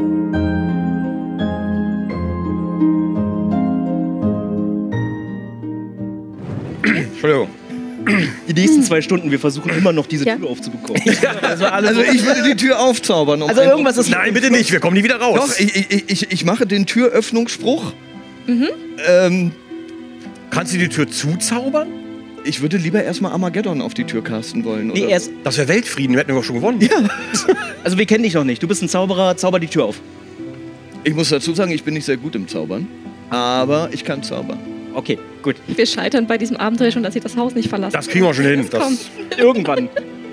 Entschuldigung. Die nächsten 2 Stunden, wir versuchen immer noch diese Tür aufzubekommen. Also ich würde die Tür aufzaubern. Also irgendwas ist... Nein, bitte nicht, wir kommen nie wieder raus. Doch, ich mache den Türöffnungsspruch. Kannst du die Tür zuzaubern? Ich würde lieber erstmal Armageddon auf die Tür casten wollen. Nee, oder? erst... Das wäre Weltfrieden, wir hätten doch schon gewonnen. Ja. Also wir kennen dich noch nicht. Du bist ein Zauberer, zauber die Tür auf. Ich muss dazu sagen, ich bin nicht sehr gut im Zaubern. Aber ich kann zaubern. Okay, gut. Wir scheitern bei diesem Abenteuer schon, dass sie das Haus nicht verlassen. Das kriegen wir schon hin. Das kommt. Irgendwann.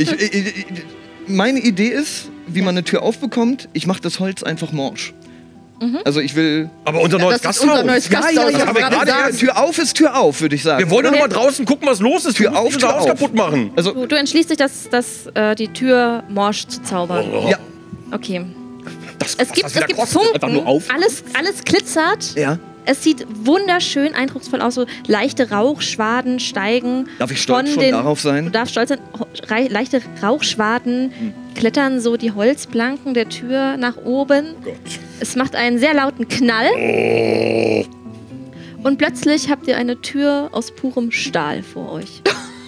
Meine Idee ist, wie man eine Tür aufbekommt, ich mache das Holz einfach morsch. Also ich will... aber unser neues Das ist Gasthaus. unser neues Gasthaus. Das haben wir gerade Tür auf, würde ich sagen. Wir wollen doch noch mal draußen gucken, was los ist. Tür auf, unser Tür Haus auf. kaputt machen. Also, Du entschließt dich, die Tür morsch zu zaubern. ja. Okay. Das, Es gibt Funken, Einfach nur auf. alles glitzert. Ja. Es sieht wunderschön, eindrucksvoll aus. So leichte Rauchschwaden steigen. Darf ich stolz von schon den- darauf sein? Du darfst stolz sein. Leichte Rauchschwaden klettern so die Holzplanken der Tür nach oben. Gott. Es macht einen sehr lauten Knall. Und plötzlich habt ihr eine Tür aus purem Stahl vor euch.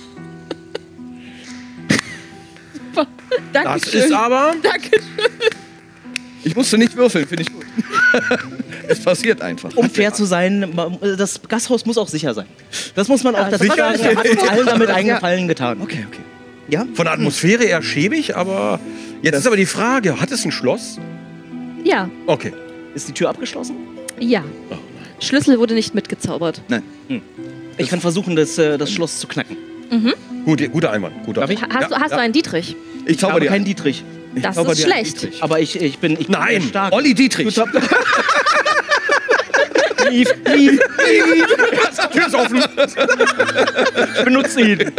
Das ist aber... Ich musste nicht würfeln, finde ich gut. Es passiert einfach. Um fair zu sein, das Gasthaus muss auch sicher sein. Das muss man auch dazu sicher. sagen. Er hat uns allen damit einen Gefallen getan. Okay. Ja? Von der Atmosphäre eher schäbig, aber... Jetzt ist aber die Frage, hat es ein Schloss? Ja, Okay. Ist die Tür abgeschlossen? ja. Schlüssel wurde nicht mitgezaubert. Nein. Ich kann versuchen, das Schloss zu knacken. Guter Einwand. Guter Darf ich? Hast du einen Dietrich? Ich Ich zauber habe dir keinen ein. Dietrich. Ich Das zauber ist dir einen schlecht. Dietrich. Aber ich bin Nein. stark. Olli Dietrich. Lief. Die Tür ist offen. Ich benutze ihn.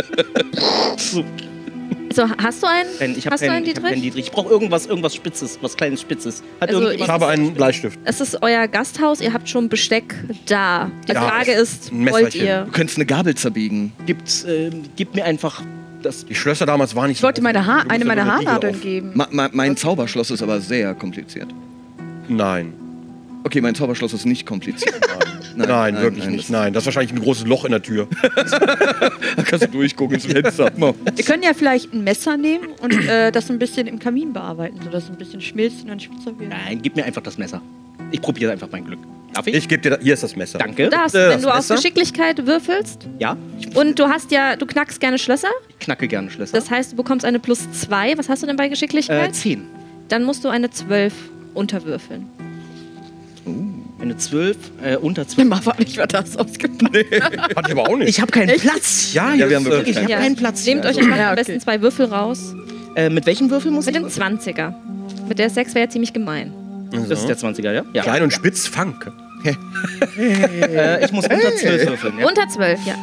So, hast du einen? Ich habe Hast du einen keinen Dietrich? Dietrich. Ich brauche irgendwas Spitzes, was kleines Spitzes. Hat Also irgendjemand- Ich habe einen Bleistift. Es ist euer Gasthaus, ihr habt schon Besteck da. Die Ja, Frage ist, ein wollt Messerchen. ihr? Du könntest eine Gabel zerbiegen. Gib mir einfach das. Die Schlösser damals waren nicht Ich wollte so. eine Du musst meiner aber eine Haarnadeln Riegel geben. Mein Zauberschloss ist aber sehr kompliziert. auf. Nein. Okay, mein Zauberschloss ist nicht kompliziert. Nein, wirklich nicht. Nein, das ist wahrscheinlich ein großes Loch in der Tür. Da kannst du durchgucken ins Fenster. Wir können ja vielleicht ein Messer nehmen und das ein bisschen im Kamin bearbeiten, sodass es ein bisschen schmilzt und dann spitzer wird. Nein, gib mir einfach das Messer. Ich probiere einfach mein Glück. Darf ich? Ich gebe dir, hier ist das Messer. Danke. Das, Das wenn du auf Messer? Geschicklichkeit würfelst Ja, und du knackst gerne Schlösser, ich knacke gerne Schlösser. das heißt, du bekommst eine +2. Was hast du denn bei Geschicklichkeit? 10. Dann musst du eine 12 unterwürfeln. Eine 12, unter 12. Mama, ich war das ausgepackt. Hat ich aber auch nicht. Ich habe keinen Platz. ja, Ja, wir haben ist, wirklich Ich habe keinen Platz. Nehmt euch Ja, einfach am okay. besten 2 Würfel raus. Mit welchem Würfel muss Mit ich? dem 20er. Mit der 6 wäre ja ziemlich gemein. Das ist der 20er, ja? Ja. Klein und spitz, Funk. Ich muss unter 12 würfeln. Ja? Unter 12, ja.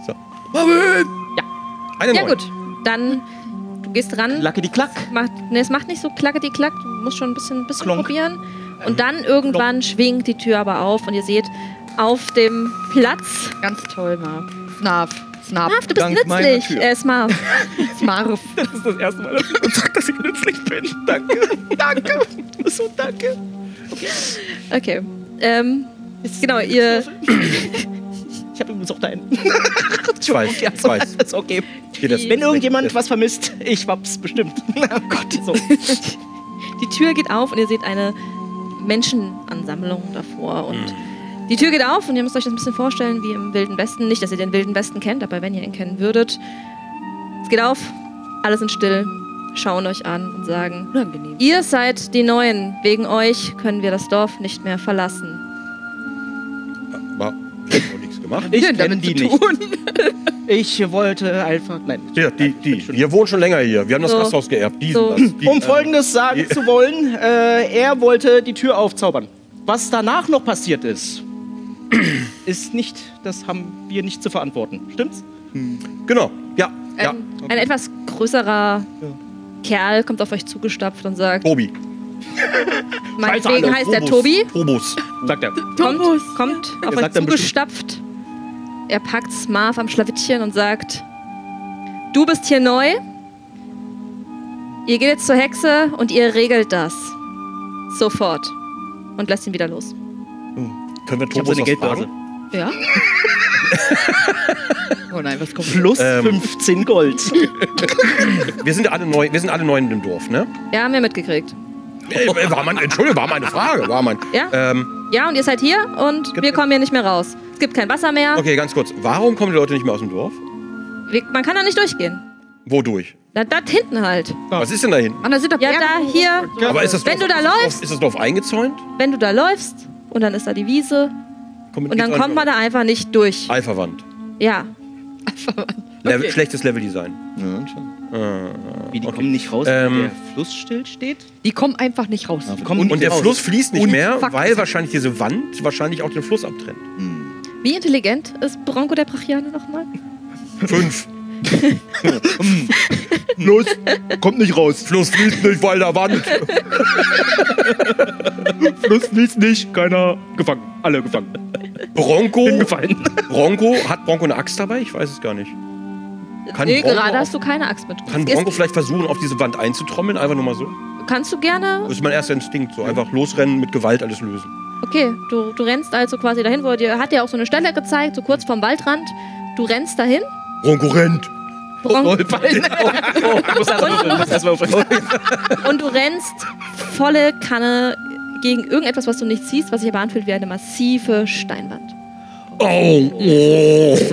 Eine Ja neun. gut, dann du gehst ran. Lacke die Klack. Es macht nicht so klacketi klack. Du musst schon ein bisschen Klonk. probieren. Und dann irgendwann schwingt die Tür aber auf und ihr seht auf dem Platz. Ganz toll, Marv. Snarf. Marv, du bist Dank meiner nützlich. Tür. Marv. Marv. Das ist das erste Mal, dass ich sage, dass ich nützlich bin. Danke. Danke. So, danke. Okay. Genau, ihr. Ich habe übrigens auch deinen. Ich weiß, Ja, ich so, weiß. ist okay. Hier, das- Wenn Wenn irgendjemand was vermisst, ich hab's bestimmt. Oh Gott. So. Die Tür geht auf und ihr seht eine Menschenansammlung davor. Und die Tür geht auf und ihr müsst euch das ein bisschen vorstellen wie im Wilden Westen. Nicht, dass ihr den Wilden Westen kennt, aber wenn ihr ihn kennen würdet. Es geht auf, alle sind still, schauen euch an und sagen: Unangenehm. Ihr seid die Neuen. Wegen euch können wir das Dorf nicht mehr verlassen. Aber ich habe nichts gemacht. Ich Denn kenne damit die zu nicht. tun. Ich wollte einfach. Nein. Ja, die. Wir wohnen schon länger hier. Wir haben das So. Gasthaus geerbt. Die So. sind das. Die, Um Folgendes sagen zu wollen, er wollte die Tür aufzaubern. Was danach noch passiert ist, das haben wir nicht zu verantworten. Stimmt's? Genau. Ja. Ja. Ein etwas größerer Kerl kommt auf euch zugestapft und sagt: Tobi. Meinetwegen heißt der Phobos. Tobi. Phobos. Sagt er. Kommt auf euch sagt dann zugestapft. Er packt Marv am Schlawittchen und sagt: Du bist hier neu. Ihr geht jetzt zur Hexe und ihr regelt das. sofort und lässt ihn wieder los. Können wir Ich habe Tobos so eine was Geldbörse. fragen? Ja. Oh nein, was kommt? Plus 15 Gold. Wir sind alle neu in dem Dorf, ne? Ja, haben wir mitgekriegt. Entschuldigung, war meine Frage. Ja? Ja, und ihr seid hier und wir kommen hier nicht mehr raus. Es gibt kein Wasser mehr. Okay, ganz kurz. Warum kommen die Leute nicht mehr aus dem Dorf? Man kann da nicht durchgehen. Wodurch? Da hinten halt. Was ist denn da hinten? Mann, da sind doch Ja, Berge da hoch. hier. Aber ist das Wenn Dorf, du da läufst- Ist das Dorf eingezäunt? Wenn du da läufst und dann ist da die Wiese und dann kommt man da einfach nicht durch. Alpha-Wand. Ja. Schlechtes Leveldesign. Ja, schon. Wie, die Okay. kommen nicht raus, wenn der Fluss still steht? Die kommen einfach nicht raus. Kommen Und nicht der raus. Fluss fließt nicht Und mehr, fuck. weil wahrscheinlich diese Wand wahrscheinlich auch den Fluss abtrennt. Wie intelligent ist Bronco der Brachianer nochmal? 5. Los, kommt nicht raus. Fluss fließt nicht, weil da Wand. Fluss fließt nicht, keiner gefangen. Alle gefangen. Bronco. Hingefallen. Hat Bronco eine Axt dabei? Ich weiß es gar nicht. Kann Nee, Bronco gerade auf- hast du keine Axt mit. Kann Bronco vielleicht versuchen, auf diese Wand einzutrommeln? Einfach nur mal so? Kannst du gerne. Das ist mein erster Instinkt. So einfach losrennen, mit Gewalt alles lösen. Okay, du rennst also quasi dahin, wo er hat dir auch so eine Stelle gezeigt, so kurz vorm Waldrand. Du rennst dahin. Bronco rennt. Bronco, Muss erst mal und du rennst volle Kanne gegen irgendetwas, was du nicht siehst, was sich aber anfühlt wie eine massive Steinwand. Oh.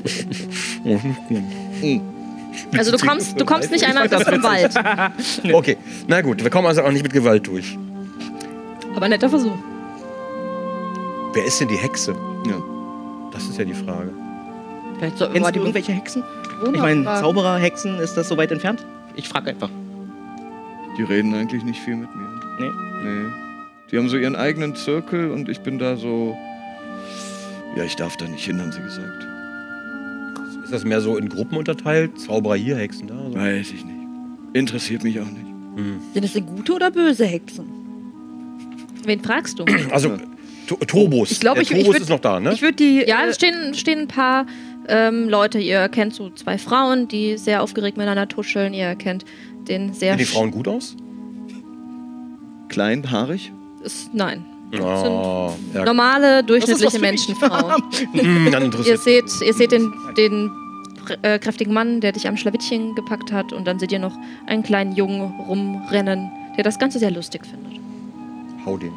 Also du kommst nicht einmal bis zum Wald. Okay, na gut, wir kommen also auch nicht mit Gewalt durch. Aber netter Versuch. Wer ist denn die Hexe? Ja. Das ist ja die Frage. Vielleicht sollten wir Kennst mal du die irgendwelche Hexen? Bewohner Ich meine, fragen. Zauberer, Hexen, ist das so weit entfernt? Ich frage einfach. Die reden eigentlich nicht viel mit mir. Nee. Nee. Die haben so ihren eigenen Zirkel und ich bin da so. Ja, ich darf da nicht hin, haben sie gesagt. Ist das mehr so in Gruppen unterteilt? Zauberer hier, Hexen da? So? Weiß ich nicht. Interessiert mich auch nicht. Sind es denn gute oder böse Hexen? Wen fragst du? Also, Tobos. Ich glaube, Der ich Tobos würd- ist noch da, ne? Ich würde die. Ja, es stehen ein paar Leute. Ihr kennt so zwei Frauen, die sehr aufgeregt miteinander tuscheln. Ihr kennt den sehr... Sehen die Frauen gut aus? Klein, haarig. Nein. Oh, ja. Normale, Das ist was durchschnittliche für mich. Menschenfrauen. Dann Ihr interessiert seht den kräftigen Mann, der dich am Schlawittchen gepackt hat. Und dann seht ihr noch einen kleinen Jungen rumrennen, der das Ganze sehr lustig findet. Hau den.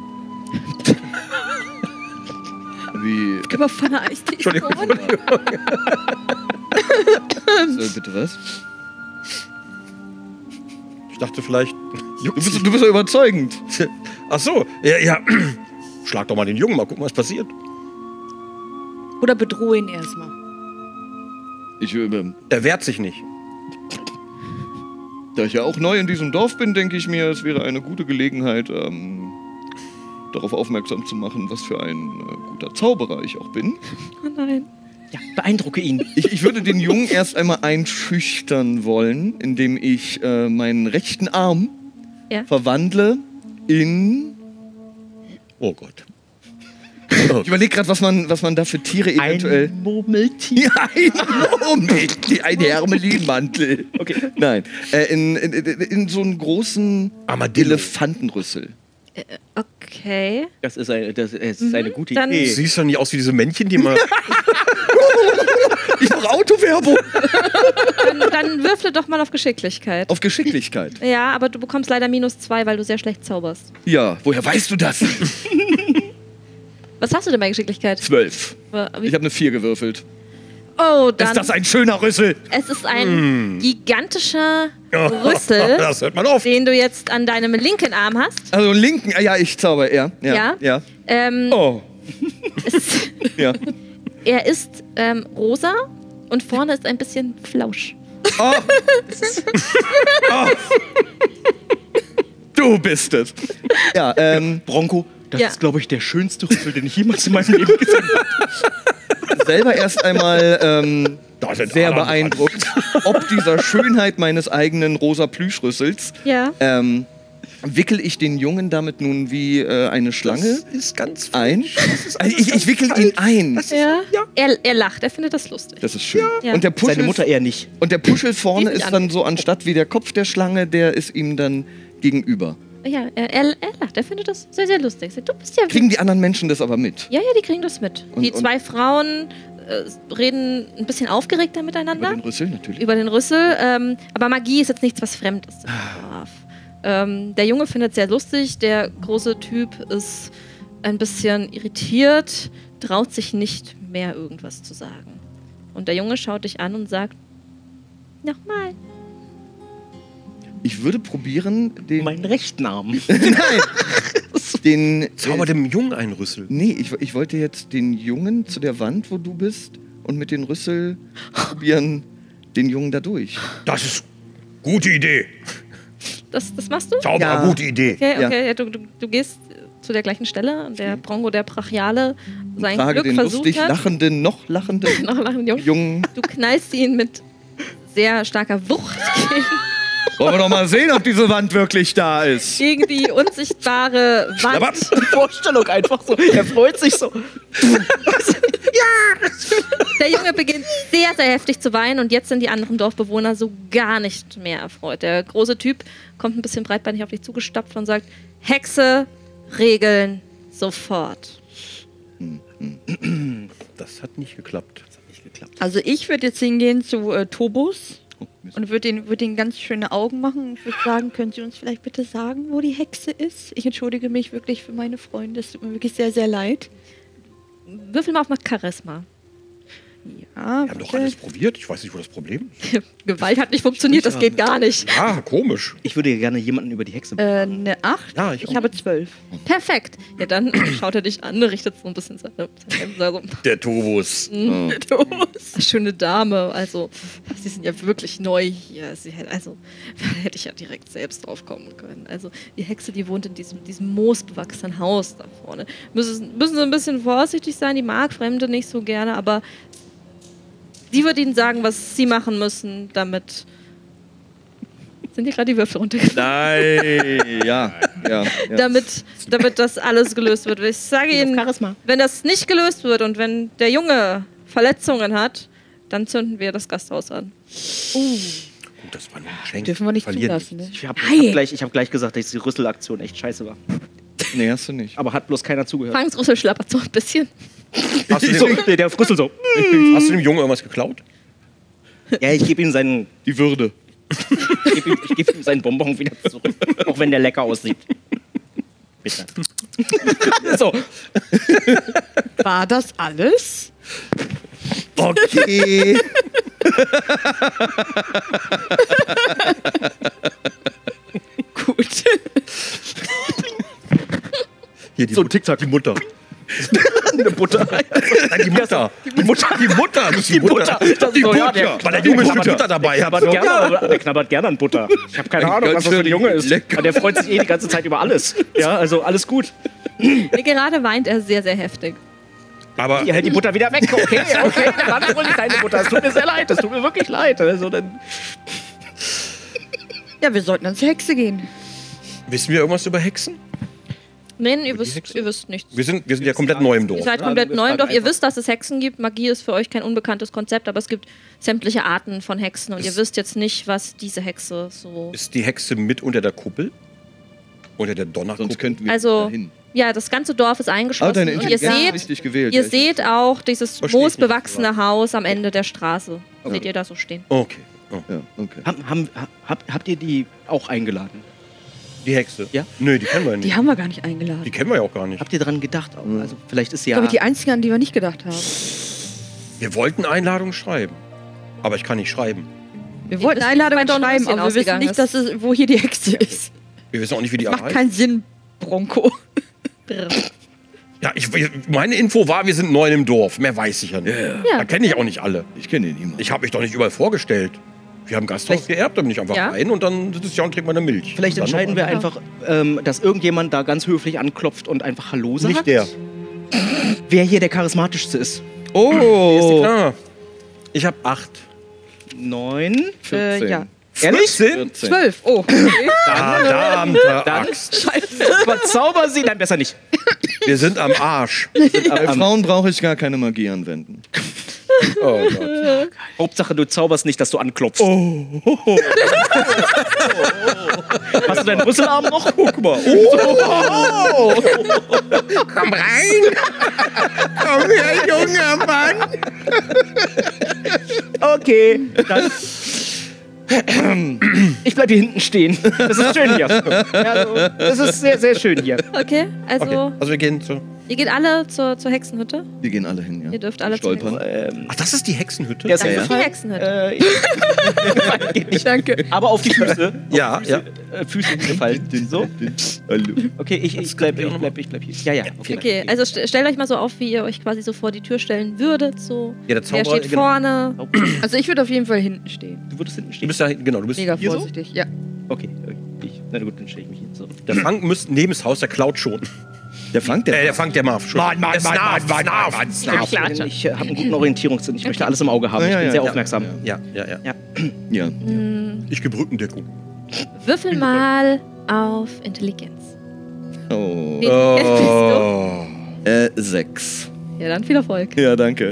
Wie. Können wir von einer Eistee Entschuldigung. Bitte was? Ich dachte vielleicht. Du bist ja überzeugend. Ach so, ja. Schlag doch mal den Jungen, mal gucken, was passiert. Oder bedrohe ihn erstmal. Er wehrt sich nicht. Da ich ja auch neu in diesem Dorf bin, denke ich mir, es wäre eine gute Gelegenheit, darauf aufmerksam zu machen, was für ein guter Zauberer ich auch bin. Oh nein. Ja, beeindrucke ihn. Ich würde den Jungen erst einmal einschüchtern wollen, indem ich meinen rechten Arm Ja. verwandle in... Oh Gott. Ich überlege gerade, was man da für Tiere eventuell... Ein Murmeltier. Ein Hermelinmantel. Okay. Nein, in so einen großen Armadillo. Elefantenrüssel. Okay. Das ist eine gute Dann- Du Idee. siehst doch nicht aus wie diese Männchen, die mal. Ich mache Autowerbung. Dann würfle doch mal auf Geschicklichkeit. Auf Geschicklichkeit. Ja, aber du bekommst leider -2, weil du sehr schlecht zauberst. Ja, woher weißt du das? Was hast du denn bei Geschicklichkeit? 12. Wie- Ich habe eine 4 gewürfelt. Oh, dann. Ist das ein schöner Rüssel? Es ist ein gigantischer Rüssel, Das hört man oft. den du jetzt an deinem linken Arm hast. Also linken, ja, ich zauber, ja. Ja. Oh, Es, ja. er ist rosa und vorne ist ein bisschen Flausch. Oh. Oh. Du bist es. Ja, Bronco, das Ja. ist, glaube ich, der schönste Rüssel, den ich jemals in meinem Leben gesehen habe. selber erst einmal Da sind sehr Adern beeindruckt, ob dieser Schönheit meines eigenen rosa Plüschrüssels. Ja. Wickel ich den Jungen damit nun wie eine Schlange Das ist ganz ein? Ich wickel ihn ein. Ja. Er lacht, er findet das lustig. Das ist schön. Ja. Und der Puschel, Seine Mutter eher nicht. und der Puschel vorne Die sind ist dann so, anstatt wie der Kopf der Schlange, der ist ihm dann gegenüber. Ja, er lacht. Er findet das sehr, sehr lustig. Du bist ja... Kriegen die anderen Menschen das aber mit? Ja, die kriegen das mit. Die zwei Frauen reden ein bisschen aufgeregter miteinander. Über den Rüssel natürlich. Über den Rüssel. Aber Magie ist jetzt nichts, was fremd ist. Der Junge findet es sehr lustig. Der große Typ ist ein bisschen irritiert, traut sich nicht mehr irgendwas zu sagen. Und der Junge schaut dich an und sagt, nochmal. Ich würde probieren, den... Meinen Rechtnamen. Nein! Den... Zauber dem Jungen einen Rüssel. Nee, ich wollte jetzt den Jungen zu der Wand, wo du bist, und mit den Rüssel probieren, den Jungen da durch. Das ist gute Idee. Das machst du? Zauberer, Ja. gute Idee. Okay, ja, du gehst zu der gleichen Stelle und der Bronco, der Brachiale, sein Frage Glück den versucht lustig hat. lachenden, noch lachenden Noch lachenden Jungen. Du knallst ihn mit sehr starker Wucht Wollen wir doch mal sehen, ob diese Wand wirklich da ist. gegen die unsichtbare Wand. Die Vorstellung einfach so. Er freut sich so. Der Junge beginnt sehr, sehr heftig zu weinen und jetzt sind die anderen Dorfbewohner so gar nicht mehr erfreut. Der große Typ kommt ein bisschen breitbeinig auf dich zugestapft und sagt, Hexe, Regeln, sofort. Das hat nicht geklappt. Also ich würde jetzt hingehen zu Tobus und würde ihn ganz schöne Augen machen und würde sagen, können Sie uns vielleicht bitte sagen, wo die Hexe ist? Ich entschuldige mich wirklich für meine Freunde, es tut mir wirklich sehr, sehr leid. Würfel mal auf Charisma. Ja, Wir haben doch alles probiert. Ich weiß nicht, wo das Problem ist. Gewalt hat nicht funktioniert, das geht gar nicht. Ah, komisch. Ich würde gerne jemanden über die Hexe eine 8. Ja, ich auch. habe 12. Perfekt. Ja, dann schaut er dich an, richtet so ein bisschen seine so. Der Tobus. Schöne Dame, also sie sind ja wirklich neu hier. Also da hätte ich ja direkt selbst drauf kommen können. Also die Hexe, die wohnt in diesem moosbewachsenen Haus da vorne. Müssen sie ein bisschen vorsichtig sein, die mag Fremde nicht so gerne, aber sie wird ihnen sagen, was sie machen müssen, damit... Sind hier gerade die Würfel runtergefallen? Nein, ja. Damit das alles gelöst wird. Ich sage Ihnen, Charisma. wenn das nicht gelöst wird und wenn der Junge Verletzungen hat, dann zünden wir das Gasthaus an. Gut, das war nur ein Geschenk. Dürfen wir nicht Verlieren zulassen, ne? Ich hab gleich gesagt, dass die Rüsselaktion echt scheiße war. Nee, hast du nicht. Aber hat bloß keiner zugehört. Franks Rüssel schlappert so ein bisschen. Hast du, So, dem, der Rüssel so. hast du dem Jungen irgendwas geklaut? Ja, ich gebe ihm seinen... Die Würde. Ich gebe ihm seinen Bonbon wieder zurück. Auch wenn der lecker aussieht. Bitte. So. War das alles? Okay. Gut. Hier, die So ein Tick-Tack. Die Mutter. Eine Butter. Nein, die Mutter. Die Mutter, nicht die Butter. Das Die ist so, ja, Butter. Weil der Junge schon knabbert- Butter dabei hat. Der knabbert gerne an Butter. Ich habe keine Ahnung, was das für ein Junge ist. Lecker. Aber der freut sich die ganze Zeit über alles. Ja, also alles gut. Gerade weint er sehr, sehr heftig. Aber Ihr hält die Butter wieder weg. Okay, dann hol ich deine Butter. Es tut mir sehr leid. Es tut mir wirklich leid. Also dann... Ja, wir sollten ans Hexe gehen. wissen wir irgendwas über Hexen? Nein, ihr die Hexe? wisst nichts. Wir sind ja komplett neu im Ihr Dorf. seid Ne? komplett wir neu im fragen Dorf. Ihr einfach. wisst, dass es Hexen gibt. Magie ist für euch kein unbekanntes Konzept, aber es gibt sämtliche Arten von Hexen und ihr wisst jetzt nicht, was diese Hexe so... Ist die Hexe mit unter der Kuppel? Unter der Donnerkuppel? Sonst könnten wir Also, dahin. ja, das ganze Dorf ist Aber eingeschlossen deine und ihr Intelligenz ist seht, richtig gewählt. ihr ja. seht auch dieses Versteh ich nicht, moosbewachsene Haus am Ende der Straße. Seht ihr da so stehen. Okay. Oh. Ja, okay. Habt ihr die auch eingeladen? Die Hexe? Ja. Nö, die kennen wir nicht. Die haben wir gar nicht eingeladen. Die kennen wir ja auch gar nicht. Habt ihr daran gedacht? Auch? Also vielleicht ist Das ja... glaube ich die einzigen, an die wir nicht gedacht haben. Wir wollten Einladungen schreiben. Aber ich kann nicht schreiben. Wir wollten wissen, Einladungen bei Don schreiben, Röschen aber wir wissen ausgegangen nicht, dass wo hier die Hexe ist. Wir wissen auch nicht, wie die Macht erreicht. keinen Sinn, Bronco. Ja, meine Info war, wir sind neu im Dorf. Mehr weiß ich ja nicht. Da kenne ich auch nicht alle. Ich kenne den niemanden. Ich habe mich doch nicht überall vorgestellt. Wir haben Gasthaus geerbt, da bin ich einfach Ja. rein und dann sitzt es ja und trinkt meine Milch. Vielleicht Und dann entscheiden wir noch- einfach, dass irgendjemand da ganz höflich anklopft und einfach Hallo sagt. Nicht der. Wer hier der charismatischste ist. Oh! Ah, ich habe 8. 9. 14. Ja. Ehrlich? 14. 12. Oh. Verdammte Axt. Verzauber sie. Nein, besser nicht. Wir sind am Arsch. Bei Frauen brauche ich gar keine Magie anwenden. Oh Gott. Hauptsache, du zauberst nicht, dass du anklopfst. Hast du deinen Rüsselarm noch? Guck mal. Komm rein! Komm her, junger Mann! Okay, dann. Ich bleib hier hinten stehen. Das ist schön hier. Also, das ist sehr, sehr schön hier. Okay, also Okay. Also wir gehen zu... ihr geht alle zur Hexenhütte. Wir gehen alle hin, ja. Ihr dürft alle zur Stolpern. Hexenhütte. Ach, das ist die Hexenhütte? Ja, ist Das ja, ist die Hexenhütte. Geht nicht. Danke. Aber auf die Füße. Ja, ja. Füße hingefallen. So. Hallo. Okay, ich bleib hier. Ja, ja. Okay, also stellt euch mal so auf, wie ihr euch quasi so vor die Tür stellen würdet. So. Ja, der Wer Zauberer... steht vorne? Also ich würde auf jeden Fall hinten stehen. Du würdest hinten Du stehen. bist da hinten, genau. Du bist... Mega Hier so? vorsichtig. Ja. Okay, na gut, dann stelle ich mich hin. So. Der Frank müsste neben das Haus, der klaut schon. Der fangt Der Fangt, der Marv schon. Mann, Der Snarf. Ich habe einen guten Orientierungssinn. Ich möchte alles im Auge haben. Ich bin sehr aufmerksam. Ja. Ja. Ich gebe Rückendeckung. Würfel mal auf Intelligenz. Oh. Wie intelligent bist 6. du? Ja, dann viel Erfolg. Ja, danke.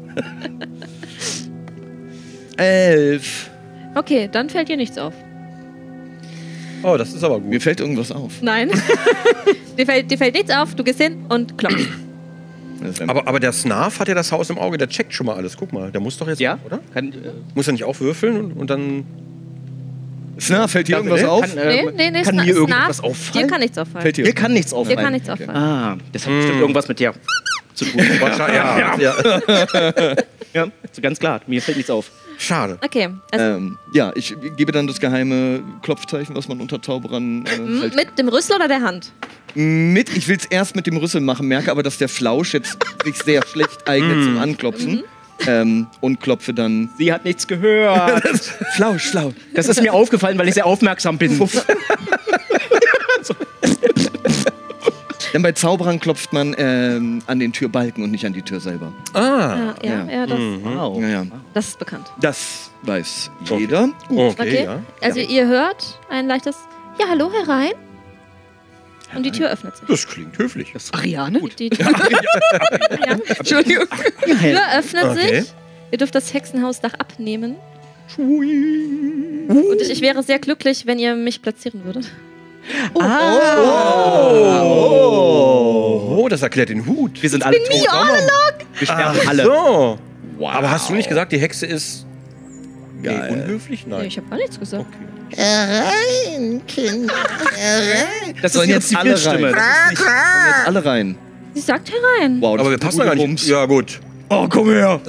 11. Okay, dann fällt dir nichts auf. Oh, das ist aber gut. Mir fällt irgendwas auf. Nein. dir fällt nichts auf, du gehst hin und klopfst. Das ist ein- Aber der Snarf hat ja das Haus im Auge, der checkt schon mal alles. Guck mal, der muss doch jetzt... Ja? Oder? Kann, Muss er nicht auch würfeln und dann... Na, fällt dir irgendwas auf? Nee, kann mir irgendwas Dir auffallen? kann nichts auffallen. Fällt dir Hier kann nichts Dir auffallen. kann nichts auffallen. Ah, das hat bestimmt irgendwas mit dir zu tun. Ja. Ja, so ganz klar. Mir fällt nichts auf. Schade. Okay, also Ja, ich gebe dann das geheime Klopfzeichen, was man unter Zauberern halt mit dem Rüssel oder der Hand? mit. Ich will es erst mit dem Rüssel machen, merke aber, dass der Flausch jetzt sich sehr schlecht eignet zum Anklopfen. Und klopfe dann. Sie hat nichts gehört. Flausch. Das ist mir aufgefallen, weil ich sehr aufmerksam bin. Denn bei Zauberern klopft man an den Türbalken und nicht an die Tür selber. Ah. Ja, Wow. Ja. das ist bekannt. Das weiß jeder. Okay, ja. Also ihr hört ein leichtes Ja, hallo, herein. Und die Tür öffnet sich. Das klingt höflich. Ariane? Die Tür, Entschuldigung. die Tür öffnet Okay. sich. Ihr dürft das Hexenhausdach abnehmen. Und ich wäre sehr glücklich, wenn ihr mich platzieren würdet. Oh, das erklärt den Hut. Wir sind alle tot. Wir sterben alle. So. Aber hast du nicht gesagt, die Hexe ist Geil. unhöflich? Nee, Nein. ich habe gar nichts gesagt. Das ist Sollen jetzt jetzt die alle Bildstimme. rein. Jetzt alle rein. Sie sagt herein. Wow, das Aber wir ist passen eine da gar gute nicht. Bums. Ja, gut. Oh, komm her.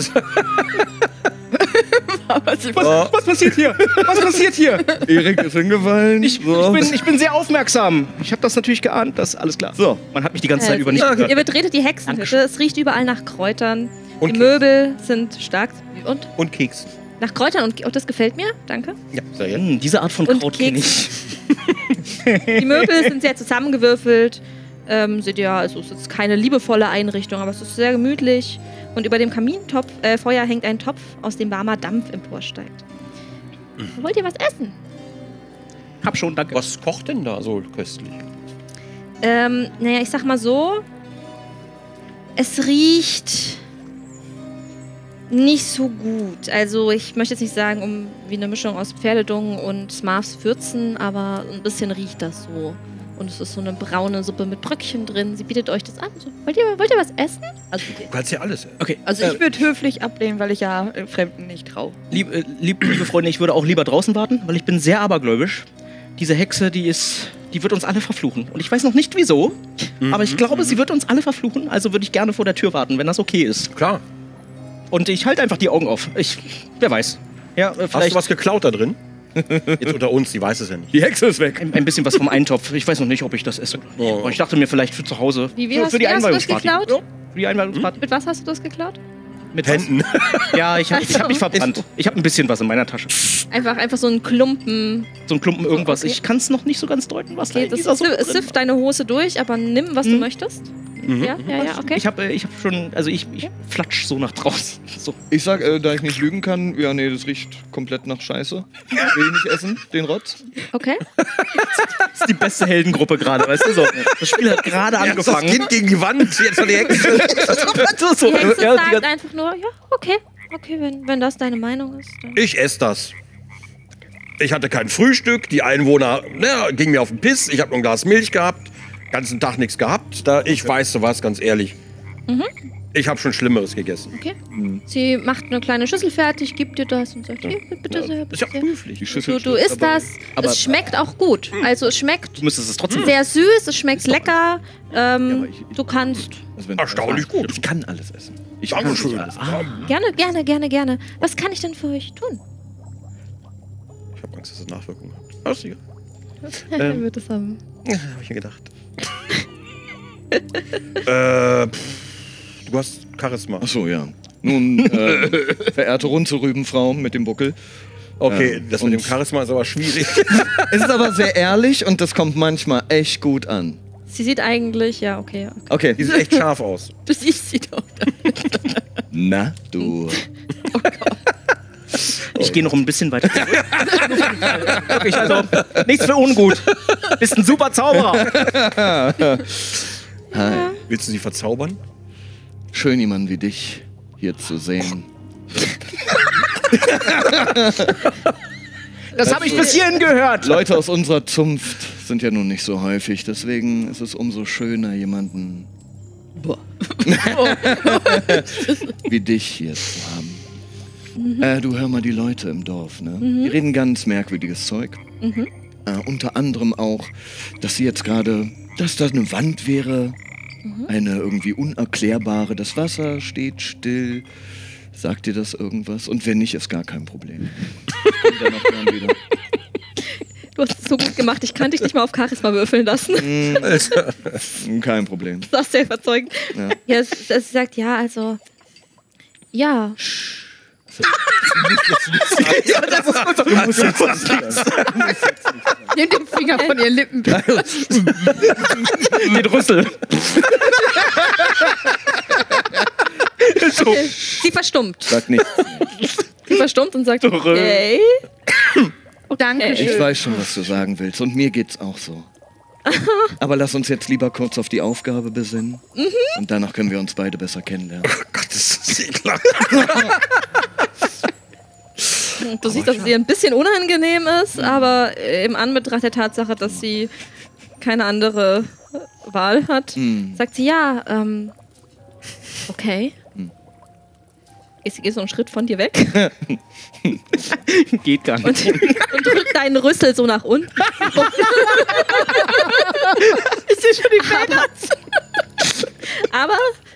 Was passiert hier? Was passiert hier? Erik ist hingefallen. Ich bin sehr aufmerksam. Ich habe das natürlich geahnt. Das ist alles klar. So. Man hat mich die ganze Zeit über nicht ihr gehört. betretet die Hexenhütte. Es riecht überall nach Kräutern. Und die Möbel sind stark. Und Keks. nach Kräutern und das gefällt mir. Danke. Ja, sehr gerne. Diese Art von Und Kraut kenne ich. Die Möbel sind sehr zusammengewürfelt. Seht ihr, also es ist keine liebevolle Einrichtung, aber es ist sehr gemütlich. Und über dem Kamintopf, Feuer hängt ein Topf, aus dem warmer Dampf emporsteigt. Wollt ihr was essen? Hab schon, danke. Was kocht denn da so köstlich? Naja, ich sag mal so. Es riecht nicht so gut. Also ich möchte jetzt nicht sagen, wie eine Mischung aus Pferdedung und Smarfs Würzen, aber ein bisschen riecht das so. Und es ist so eine braune Suppe mit Bröckchen drin. Sie bietet euch das an. So, wollt ihr was essen? Also, Du kannst ja alles essen. Okay, also ich würde höflich ablehnen, weil ich ja Fremden nicht traue. liebe Freunde, ich würde auch lieber draußen warten, weil ich bin sehr abergläubisch. Diese Hexe, die wird uns alle verfluchen. Und ich weiß noch nicht wieso, aber ich glaube, sie wird uns alle verfluchen. Also würde ich gerne vor der Tür warten, wenn das okay ist. Klar. Und ich halte einfach die Augen auf. Wer weiß. Ja, Hast vielleicht du was geklaut da drin? Jetzt unter uns, die weiß es ja nicht. Die Hexe ist weg. ein bisschen was vom Eintopf. Ich weiß noch nicht, ob ich das esse. Oh. Aber ich dachte mir vielleicht für zu Hause. Wie für hast die du das Einweihungsparty. geklaut? Ja, für die Einweihungsparty. Mit was hast du das geklaut? Mit was? Händen. Ja, ich hab mich verbrannt. Ich habe ein bisschen was in meiner Tasche. Einfach so ein Klumpen. So ein Klumpen irgendwas. Okay. Ich kann es noch nicht so ganz deuten, was da Okay, in dieser Suppe es drin sifft deine Hose durch, aber nimm, was du möchtest. Ja, okay. Ich hab schon, also ich flatsch so nach draußen. So. Ich sag, da ich nicht lügen kann, ja, nee, das riecht komplett nach Scheiße. Will ich nicht essen, den Rotz. Okay. Das ist die beste Heldengruppe gerade, weißt du so. Das Spiel hat gerade Das angefangen. Kind gegen die Wand, jetzt von der Hexe. so. Die Hexe Ja, sagt einfach nur, ja, okay. Okay, wenn das deine Meinung ist, dann... Ich esse das. Ich hatte kein Frühstück, die Einwohner gingen mir auf den Piss, ich habe nur ein Glas Milch gehabt, ganzen Tag nichts gehabt. Ich weiß sowas, ganz ehrlich. Ich habe schon Schlimmeres gegessen. Okay. Sie macht eine kleine Schüssel fertig, gibt dir das und sagt, hier, bitte sehr, Ist ja bitte sehr. höflich. Die Schüssel Du isst das, aber- es schmeckt auch gut. Also es schmeckt Du müsstest es trotzdem. sehr süß, es schmeckt lecker. Du kannst... Also wenn- Erstaunlich gut. Ich kann alles essen. Ich Dankeschön. Gerne. Was kann ich denn für euch tun? Ich habe Angst, dass es Nachwirkungen hat. Aber ist egal. Er wird es haben. Ja, hab ich mir gedacht. Du hast Charisma. Ach so, ja. Nun, verehrte Runzelrübenfrau mit dem Buckel. Okay, das mit dem und- Charisma ist aber schwierig. Es ist aber sehr ehrlich und das kommt manchmal echt gut an. Sie sieht eigentlich, ja, okay. Okay. Die sieht echt scharf aus. Du siehst sie doch. Na, du. Ich gehe noch ein bisschen weiter zurück. Wirklich, also nichts für ungut. Bist ein super Zauberer. Hi. Willst du sie verzaubern? Schön, jemanden wie dich hier zu sehen. Das habe ich bis hierhin gehört. Leute aus unserer Zunft sind ja nun nicht so häufig, deswegen ist es umso schöner, jemanden wie dich hier zu haben. Du hör mal die Leute im Dorf, ne? Die reden ganz merkwürdiges Zeug. Unter anderem auch, dass sie jetzt gerade, dass da eine Wand wäre, eine irgendwie unerklärbare, das Wasser steht still. Sagt dir das irgendwas? Und wenn nicht, ist gar kein Problem. Und dann noch gern wieder. Du hast es so gut gemacht, ich kann dich nicht mal auf Charisma würfeln lassen. Kein Problem. Das ist sehr überzeugend. Ja. Ja, es sagt, ja, also... Ja. Nimm den Finger von ihren Lippen. Den Rüssel. Sie verstummt. Sag nichts. Sie verstummt und sagt, okay. Dankeschön. Ich weiß schon, was du sagen willst. Und mir geht's auch so. Aber lass uns jetzt lieber kurz auf die Aufgabe besinnen. Und danach können wir uns beide besser kennenlernen. Oh Gott, das ist ekelhaft. Du siehst, dass es ihr ein bisschen unangenehm ist, aber im Anbetracht der Tatsache, dass sie keine andere Wahl hat, sagt sie, ja, okay. Sie geht so einen Schritt von dir weg Geht gar nicht. und drückt deinen Rüssel so nach unten. Ich sehe schon die Bilder. Aber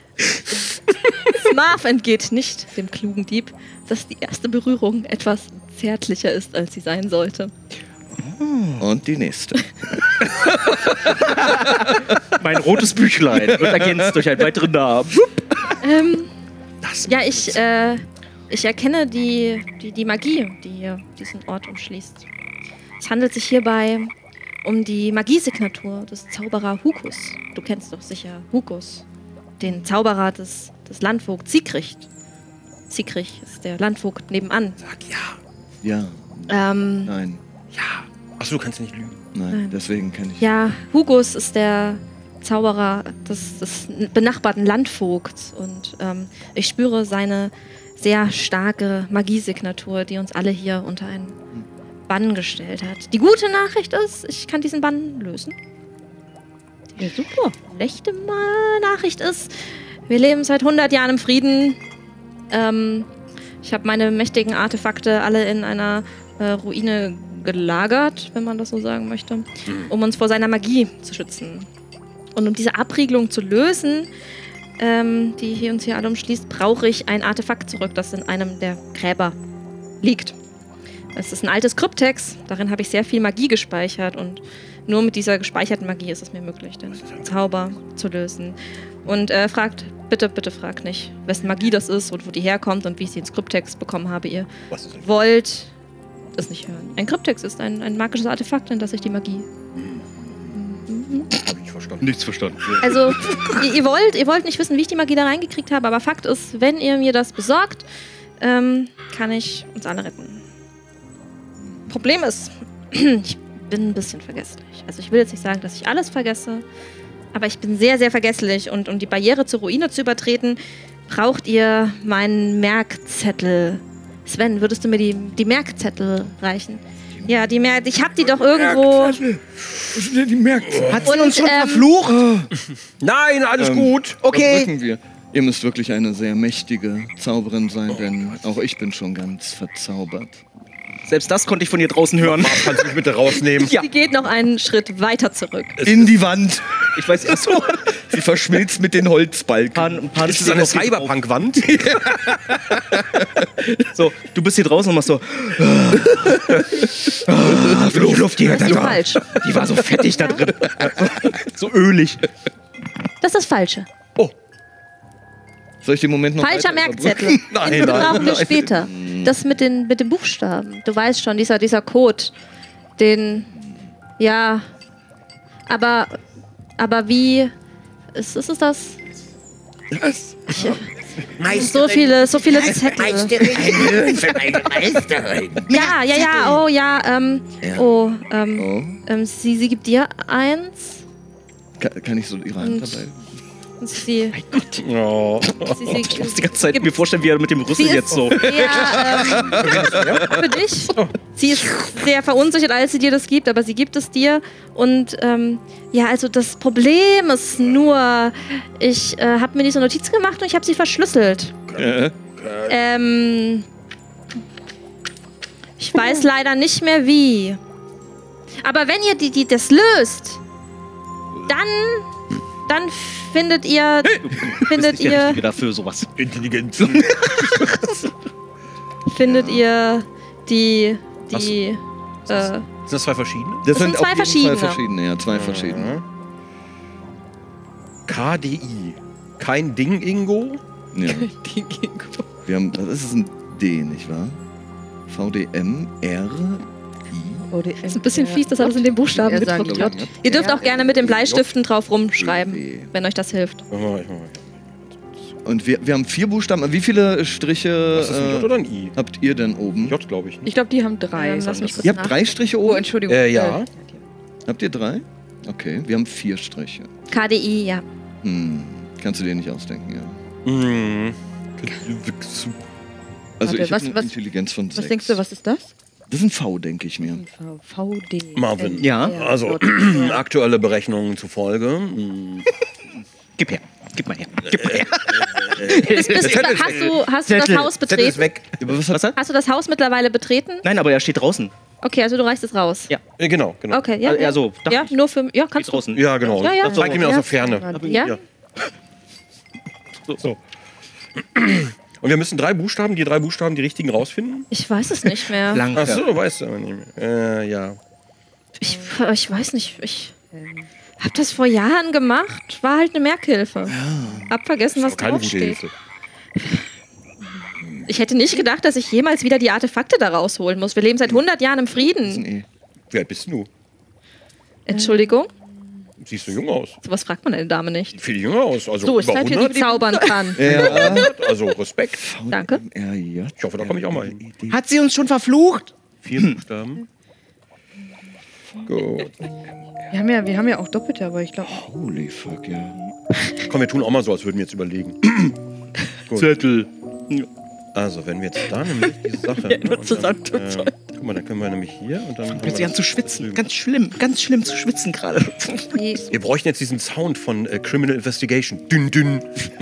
Marv entgeht nicht dem klugen Dieb, dass die erste Berührung etwas zärtlicher ist, als sie sein sollte. Und die nächste. Mein rotes Büchlein wird ergänzt durch einen weiteren Namen. Ja, ich erkenne die Magie, die hier diesen Ort umschließt. Es handelt sich hierbei um die Magiesignatur des Zauberer Hukus. Du kennst doch sicher Hukus, den Zauberer des Landvogts Siegrich. Siegrich ist der Landvogt nebenan. Sag ja. Ja. Nein. Ja. Achso, du kannst nicht lügen. Nein. Deswegen kenne ich. Ja, Hugus ist der Zauberer des benachbarten Landvogts und ich spüre seine sehr starke Magiesignatur, die uns alle hier unter einen Bann gestellt hat. Die gute Nachricht ist, ich kann diesen Bann lösen. Die super schlechte Nachricht ist, wir leben seit 100 Jahren im Frieden. Ich habe meine mächtigen Artefakte alle in einer Ruine gelagert, wenn man das so sagen möchte, um uns vor seiner Magie zu schützen. Und um diese Abriegelung zu lösen, die uns hier alle umschließt, brauche ich ein Artefakt zurück, das in einem der Gräber liegt. Es ist ein altes Kryptex, darin habe ich sehr viel Magie gespeichert und nur mit dieser gespeicherten Magie ist es mir möglich, den Zauber zu lösen. Und bitte fragt nicht, wessen Magie das ist und wo die herkommt und wie ich sie ins Kryptex bekommen habe. Ihr Was ist denn? wollt es nicht hören. Ein Kryptex ist ein magisches Artefakt, in das ich die Magie... Hab ich nicht verstanden. Nichts verstanden. Also, ihr wollt nicht wissen, wie ich die Magie da reingekriegt habe, aber Fakt ist, wenn ihr mir das besorgt, kann ich uns alle retten. Problem ist, ich bin ein bisschen vergesslich. Also ich will jetzt nicht sagen, dass ich alles vergesse, aber ich bin sehr, sehr vergesslich und um die Barriere zur Ruine zu übertreten, braucht ihr meinen Merkzettel? Sven, würdest du mir die Merkzettel reichen? Ja, ich hab die doch irgendwo. Was sind denn die Merkzettel? Hat sie uns schon verflucht? Nein, alles gut. Okay. Drücken wir. Ihr müsst wirklich eine sehr mächtige Zauberin sein, denn auch ich bin schon ganz verzaubert. Selbst das konnte ich von hier draußen hören. Kannst du mich bitte rausnehmen? Ja. Sie geht noch einen Schritt weiter zurück. In die Wand. Ich weiß erst so. Sie verschmilzt mit den Holzbalken. Ist das eine Cyberpunk-Wand? So, du bist hier draußen und machst so. Luft hier. Das ist falsch. Die war so fettig da drin. So ölig. Das ist das Falsche. Oh, Soll ich den Moment noch Falscher weiter Merkzettel. nein, Den brauchen wir nein. später. Das mit den Buchstaben. Du weißt schon, dieser Code. Den. Ja. Aber wie. Ist es das? So viele Zettel. Ja. Oh, ja. Sie gibt dir eins. Kann ich so ihre Hand dabei? Und sie. Oh. Ich muss die ganze Zeit mir vorstellen, wie er mit dem Rüssel jetzt so. Für dich. Sie ist sehr verunsichert, als sie dir das gibt, aber sie gibt es dir. Und ja, also das Problem ist nur, ich habe mir diese Notiz gemacht und ich habe sie verschlüsselt. Ich weiß leider nicht mehr wie. Aber wenn ihr das löst, dann findet ihr dafür sowas. Intelligenz. findet ihr die Sind das zwei verschiedene? Das sind sind zwei auf jeden verschiedene. Fall verschiedene, ja, zwei verschiedene. KDI. Kein Ding, Ingo? Ja. Wir haben, das ist ein D, nicht wahr? VDM, R, Das Das ist ein bisschen fies, dass alles in den Buchstaben Ja, sagen gedruckt wir wird. mal, ne? Ihr dürft auch gerne mit den Bleistiften drauf rumschreiben, W. wenn euch das hilft. Ich mach mal. Und wir haben 4 Buchstaben. Wie viele Striche Ist das ein J oder ein I? habt ihr denn oben? J, glaube ich. Ich glaube, die haben 3. Lass mich kurz Ihr habt 3 Striche Oh, oben? Entschuldigung. Ja. Habt ihr 3? Okay, wir haben 4 Striche. KDI, ja. Kannst du dir nicht ausdenken, ja. Mhm. Also Warte, ich habe was- eine Intelligenz von 6. Was denkst du, was ist das? Das ist ein V, denke ich mir. VD. Marvin. Ja. Also, aktuelle Berechnungen zufolge. Gib her. Gib mal her. Gib mal her. Hast du das Haus Zettel ist betreten? weg. Was hat? Hast du das Haus mittlerweile betreten? Nein, aber er steht draußen. Okay, also du reichst es raus. Ja. Genau. Okay, ja. Ja, so. dachte Ja, ich. nur für. Ja, kannst Steht du. draußen. Ja, genau. Ja, ja. Das zeigt mir aus der Ferne. Ja? Ja. So. Und wir müssen 3 Buchstaben, die richtigen rausfinden? Ich weiß es nicht mehr. Lang. Ach so, weißt du aber nicht mehr. Ja. Ich weiß nicht. Ich hab das vor Jahren gemacht. War halt eine Merkhilfe. Hab vergessen, was Keine gute draufsteht. Hilfe. Ich hätte nicht gedacht, dass ich jemals wieder die Artefakte da rausholen muss. Wir leben seit 100 Jahren im Das ist Frieden. ein E. Wie alt bist du? Entschuldigung? Siehst du jung aus? Sowas fragt man eine Dame nicht. Viel jünger aus. Also So, ist über Zeit, wie 100. sie zaubern kann. Ja. Also Respekt. Danke. R-J. Ich hoffe, da komme ich auch mal hin. Hat sie uns schon verflucht? 4 Buchstaben. Gut. Wir haben ja auch Doppelte, aber ich glaube. Holy fuck, ja. Komm, wir tun auch mal so, als würden wir jetzt überlegen. Gut. Zettel. Also, wenn wir jetzt da nämlich diese Sache. Ja, nur zusammen. Guck mal, dann können wir nämlich hier und dann. Plötzlich an zu schwitzen. Ganz schlimm zu schwitzen gerade. Wir bräuchten jetzt diesen Sound von Criminal Investigation. Dünn, dünn.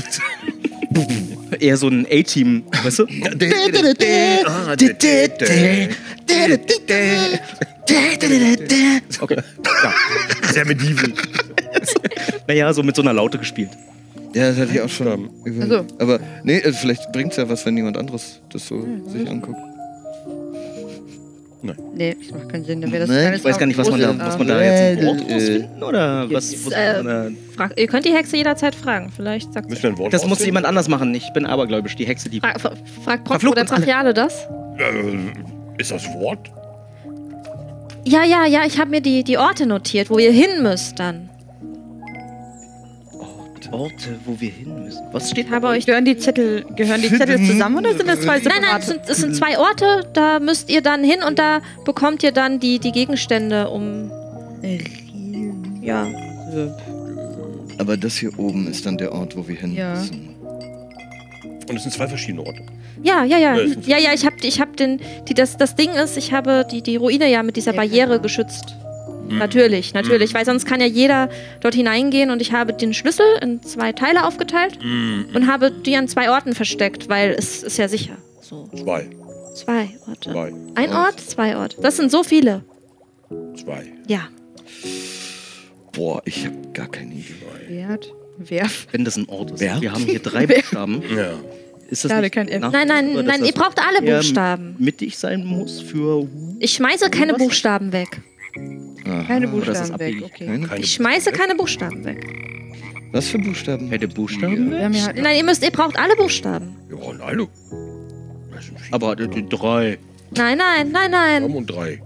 Eher so ein A-Team, weißt du? Okay. Sehr medieval. Naja, so mit so einer Laute gespielt. Ja, das hatte ich auch schon. Ach so. Aber nee, vielleicht bringt's ja was, wenn jemand anderes das so sich anguckt. Nee, das macht keinen Sinn. Dann wäre das Nein, kleines Ich weiß gar nicht, was man da jetzt im Wort rausfinden oder was? Ihr könnt die Hexe jederzeit fragen. Vielleicht sagt sie. Müssen wir ein Wort Das muss rausfinden? jemand anders machen. Ich bin abergläubisch, die Hexe, die. Frag Prof Verflucht oder uns alle. Brachiale das? Ist das Wort? Ja, ich habe mir die Orte notiert, wo ihr hin müsst dann. Orte, wo wir hin müssen. Was steht Ich habe euch. Gehören die Zettel zusammen oder sind das zwei Nein, separate? es sind 2 Orte, da müsst ihr dann hin und da bekommt ihr dann die Gegenstände um. Ja. Aber das hier oben ist dann der Ort, wo wir hin Ja. müssen. Und es sind 2 verschiedene Orte. Ja. ist ein- Ja, ich hab den. Das Ding ist, ich habe die Ruine ja mit dieser Barriere geschützt. Natürlich. Weil sonst kann ja jeder dort hineingehen und ich habe den Schlüssel in 2 Teile aufgeteilt und habe die an 2 Orten versteckt, weil es ist ja sicher. So. 2. 2 Orte. 2. Ein Ort, 2 Orte. Das sind so viele. 2. Ja. Boah, ich habe gar keine Idee. Werf. Wenn das ein Ort ist. Wer? Wir haben hier 3 Buchstaben. Ja. Ist das Schade, nicht kein N. nachvollziehbar, dass Nein, das ihr braucht alle eher Buchstaben. mittig sein muss für... Ich schmeiße keine Was? Buchstaben weg. Keine Oder ist das Buchstaben weg, abwegig? okay. Keine, Ich schmeiße keine Buchstaben weg. was für Buchstaben? Hätte Buchstaben? Wir haben ja halt Nein, ihr braucht alle Buchstaben. Wir brauchen alle. Das sind 4. Aber die 3. Nein. Wir haben 3.